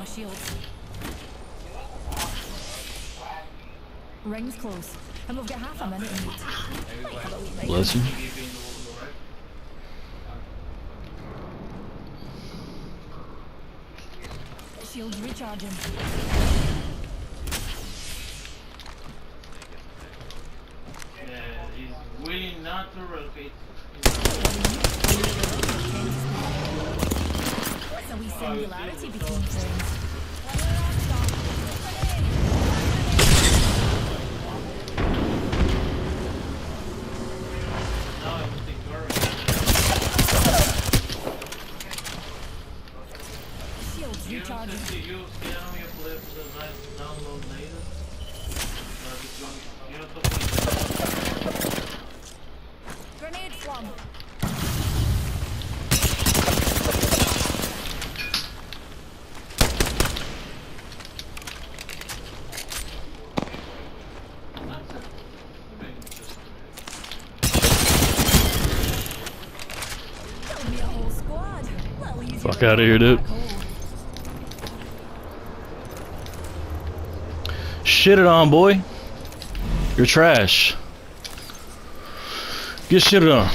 my shields. Ring's close, and we've got half a minute in meat. Bless you. Shields recharging. Yeah, he's willing not to rotate. What's a wee singularity between friends? Shields recharging. Grenade flung. Killed me a whole squad. Little easier Fuck than out of here, dude. black hole. Shit it on, boy. You're trash. Get shitted on.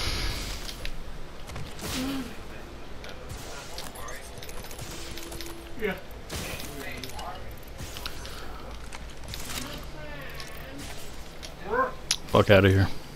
Yeah. Fuck out of here.